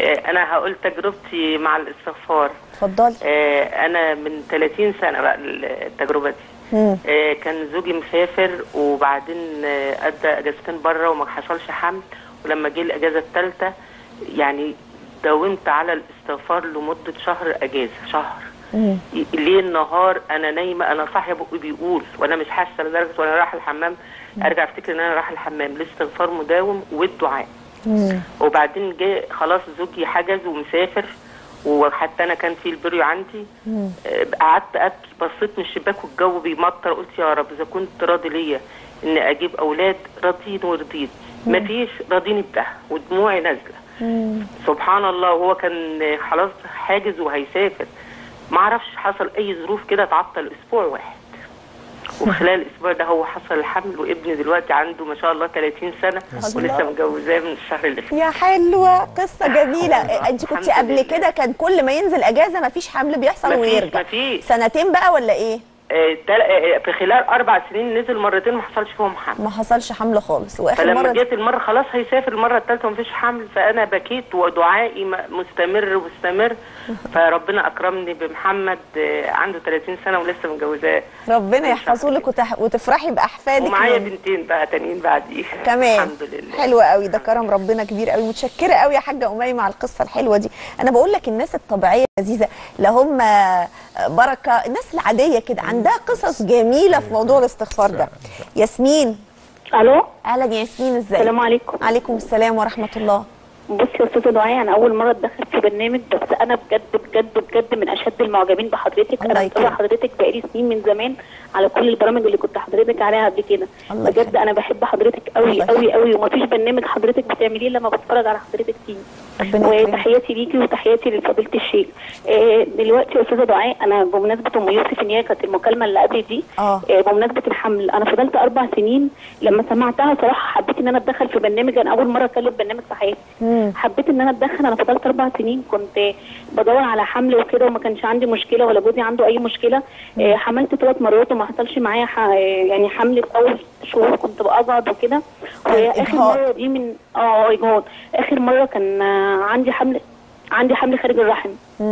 انا هقول تجربتي مع الاستغفار. اتفضلي. انا من 30 سنه بقى التجربه دي. كان زوجي مسافر وبعدين ادى اجازتين بره وما حصلش حمل، ولما جه الاجازه الثالثه يعني داومت على الاستغفار لمده شهر اجازه، شهر ليل نهار انا نايمه، انا صاحيه بقي بيقول وانا مش حاسه، لدرجه وانا رايحه الحمام ارجع افتكر ان انا رايحه الحمام. الاستغفار مداوم والدعاء. وبعدين جه خلاص زوجي حجز ومسافر، وحتى انا كان في البريو عندي. قعدت ابكي، بصيت من الشباك والجو بيمطر، قلت يا رب اذا كنت راضي ليا ان اجيب اولاد راضيني ورضيت، مفيش راضيني بده، ودموعي نازله. سبحان الله. وهو كان خلاص حاجز وهيسافر، ما اعرفش حصل اي ظروف كده تعطل اسبوع واحد، وخلال الاسبوع ده هو حصل الحمل، وابني دلوقتي عنده ما شاء الله 30 سنه ولسه متجوزاه من الشهر اللي فات. يا حلوه، قصه جميله. انت كنت قبل كده كان كل ما ينزل اجازه ما فيش حمل بيحصل ويرجع؟ مفيش. سنتين بقى ولا ايه؟ في خلال 4 سنين نزل مرتين ما حصلش فيهم حمل. ما حصلش حمل خالص. واخر فلما مره جيت المره خلاص هيسافر المره الثالثه ومفيش حمل، فانا بكيت ودعائي مستمر ومستمر. فربنا اكرمني بمحمد عنده 30 سنه ولسه متجوزاه. ربنا يحفظه لك وتفرحي باحفادك. ومعايا بنتين بقى تانيين بعديه كمان. الحمد لله. حلوه قوي، ده كرم ربنا كبير قوي. متشكره قوي يا حاجه اميمه على القصه الحلوه دي. انا بقول لك الناس الطبيعيه اللذيذه لا هم بركه، الناس العاديه كده عندها قصص جميله في موضوع الاستغفار ده. ياسمين. الو. اهلا يا ياسمين، ازيك؟ السلام عليكم. عليكم السلام ورحمه الله. بصي يا استاذه دعاء، انا اول مره اتدخل في برنامج، بس انا بجد بجد بجد من اشد المعجبين بحضرتك. انا متابعه حضرتك بقالي سنين من زمان على كل البرامج اللي كنت حضرتك عليها قبل كده. بجد انا بحب حضرتك قوي قوي قوي، ومفيش برنامج حضرتك بتعمليه لما بتفرج على حضرتك فيه. وتحياتي ليكي وتحياتي لفضيله الشيخ. دلوقتي يا استاذه دعاء، انا بمناسبه ام يوسف ان هي كانت المكالمه اللي قبل دي، بمناسبه الحمل، انا فضلت 4 سنين لما سمعتها صراحه حبيت ان انا اتدخل في برنامج. انا اول مره اتكلم برنامج في حياتي، حبيت ان انا اتدخل. انا فضلت 4 سنين كنت بدور على حمل وكده، وما كانش عندي مشكله ولا جوزي عنده اي مشكله. حملت 3 مرات وما حصلش معايا يعني حمل. في اول شهور كنت بقعد وكده، واخر مره دي من اجهاض. اخر مره كان عندي حمل خارج الرحم.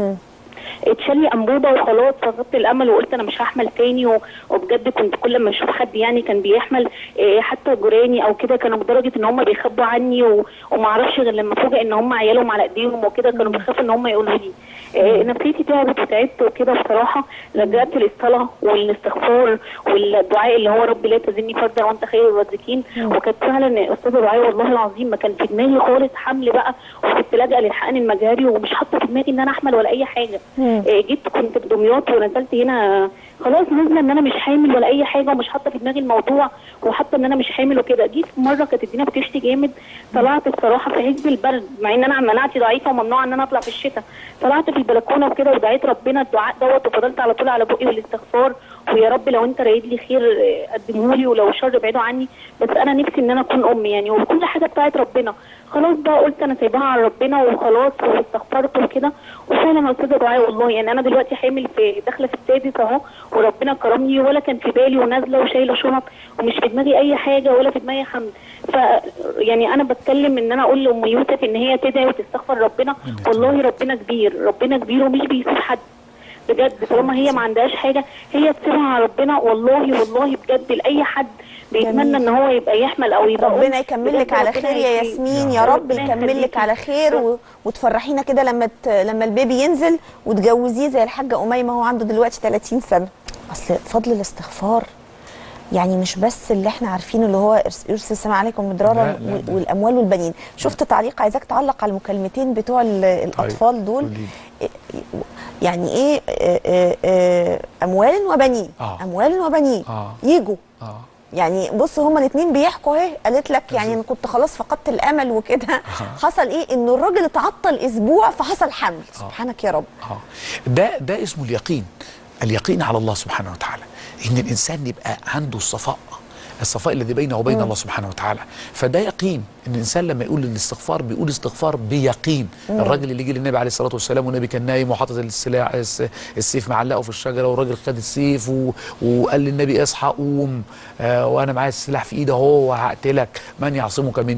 اتشال لي انبوبه وخلاص، فقدت الامل وقلت انا مش هحمل تاني. وبجد كنت كل ما اشوف حد يعني كان بيحمل، حتى جيراني او كده كانوا لدرجه ان هم بيخبوا عني، وما اعرفش غير لما فوجئ ان هم عيالهم على ايديهم وكده، كانوا بيخافوا ان هم يقولوا لي. نفسيتي تعبت وتعبت وكده بصراحه. لجأت للصلاه والاستغفار والدعاء اللي هو رب لا تزني فردا وانت خير الرازقين. وكانت فعلا استاذه دعاء والله العظيم ما كان في دماغي خالص حمل بقى، وكنت لاجئه للحقن المجهري ومش حاطه في دماغي ان انا احمل ولا اي حاجه. جيت كنت في دمياط ونزلت هنا خلاص نازله ان انا مش حامل ولا اي حاجه، ومش حاطه في دماغي الموضوع، وحاطه ان انا مش حامل وكده. جيت في مره كانت الدنيا بتشتي جامد، طلعت بصراحه في عز البرد، مع ان انا مناعتي ضعيفه وممنوعه ان انا اطلع في الشتاء. طلعت في البلكونه وكده ودعيت ربنا الدعاء دوت، وفضلت على طول على بقي والاستغفار، ويا رب لو انت رايد لي خير قدمه لي، ولو شر ابعده عني. بس انا نفسي ان انا اكون ام يعني، وكل حاجه بتاعت ربنا. خلاص بقى قلت انا سايباها على ربنا وخلاص، واستغفرت وكده. وفعلا يا استاذه دعاء والله يعني انا دلوقتي حامل في داخله في السادس اهو، وربنا كرمني، ولا كان في بالي، ونازله وشايله شنط، ومش في دماغي اي حاجه ولا في دماغي حمل. ف يعني انا بتكلم ان انا اقول لام يوسف ان هي تدعي وتستغفر ربنا. والله ربنا كبير، ربنا كبير ومش بيسيب حد بجد. طالما هي ما عندهاش حاجه هي تسيبها على ربنا. والله والله بجد لاي حد بيتمنى ان هو يبقى يحمل او يبقى ربنا يكمل لك على خير يا ياسمين، يا رب يكمل لك على خير وتفرحينا كده لما البيبي ينزل وتجوزيه زي الحاجه اميمه. هو عنده دلوقتي 30 سنه. اصل فضل الاستغفار يعني مش بس اللي احنا عارفينه اللي هو يرسل السماء عليكم مدرارا والاموال والبنين. شفت تعليق، عايزاك تعلق على المكالمتين بتوع الاطفال دول. يعني ايه اموال وبنين، اموال وبنين يجوا. يعني بص هما الاثنين بيحكوا اهي. قالت لك يعني انا كنت خلاص فقدت الامل وكده. حصل ايه؟ انه الراجل اتعطل اسبوع فحصل حمل. سبحانك يا رب. ده اسمه اليقين. اليقين على الله سبحانه وتعالى، ان الانسان يبقى عنده الصفاء الذي بينه وبين الله سبحانه وتعالى. فده يقين ان الانسان لما يقول الاستغفار بيقول استغفار بيقين. الراجل اللي جه للنبي عليه الصلاه والسلام والنبي كان نايم وحاطط السيف معلقه في الشجره، والراجل خد السيف وقال للنبي اصحى قوم، وانا معايا السلاح في ايدي اهو وهقتلك، من يعصمك مني؟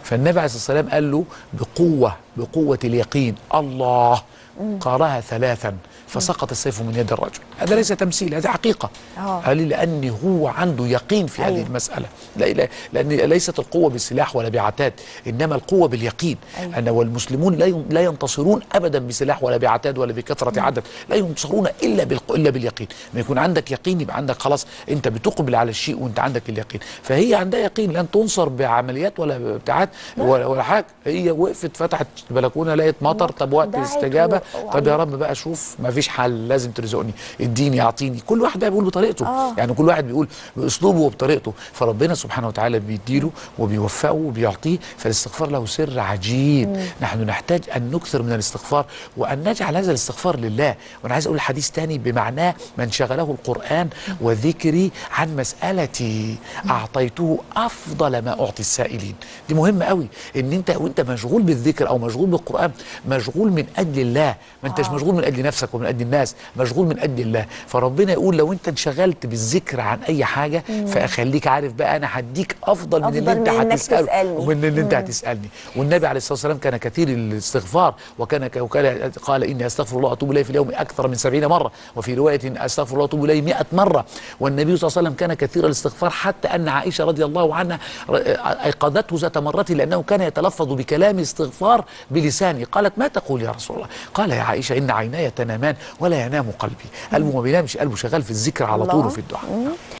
فالنبي عليه الصلاة والسلام قال له بقوة اليقين الله، قالها 3 فسقط السيف من يد الرجل. هذا ليس تمثيل، هذه حقيقة. قال لي لأن هو عنده يقين في هذه المسألة. لأن ليست القوة بالسلاح ولا بعتاد، إنما القوة باليقين. أنا والمسلمون لا ينتصرون أبدا بسلاح ولا بعتاد ولا بكثرة عدد، لا ينتصرون إلا باليقين. ما يكون عندك يقين يبقى عندك خلاص، أنت بتقبل على الشيء وأنت عندك اليقين. فهي عندها يقين، لن تنصر بعمليات ولا بتاعات ولا حاجة. هي وقفت فتحت البلكونة لقيت مطر، طب وقت الاستجابة، طب يا رب بقى شوف ما فيش حل، لازم ترزقني، اديني اعطيني. كل واحد بقى بيقول بطريقته. يعني كل واحد بيقول باسلوبه وبطريقته، فربنا سبحانه وتعالى بيديله وبيوفقه وبيعطيه. فالاستغفار له سر عجيب. نحن نحتاج ان نكثر من الاستغفار وان نجعل هذا الاستغفار لله. وانا عايز اقول حديث تاني بمعناه: من شغله القرآن وذكري عن مسألتي اعطيته افضل ما اعطي السائلين. دي مهمة قوي، ان انت وانت مشغول بالذكر او مشغول بالقرآن مشغول من اجل الله، ما انتش مشغول من اجل نفسك ومن اجل الناس، مشغول من اجل الله. فربنا يقول لو انت انشغلت بالذكر عن اي حاجه فاخليك عارف بقى انا هديك افضل من اللي انت هتساله ومن اللي انت هتسالني. والنبي عليه الصلاه والسلام كان كثير الاستغفار، وكان قال اني استغفر الله واتوب اليه في اليوم اكثر من 70 مره، وفي روايه استغفر الله واتوب اليه 100 مره. والنبي صلى الله عليه وسلم كان كثير الاستغفار، حتى ان عائشه رضي الله عنها ايقظته ذات مره لانه كان يتلفظ بكلام استغفار بلسانه. قالت: ما تقول يا رسول الله؟ قال: يا عائشه ان عيناي تنامان ولا ينام قلبي. قلبه ما بينامش، قلبه شغال في الذكر على طول وفي الدعاء.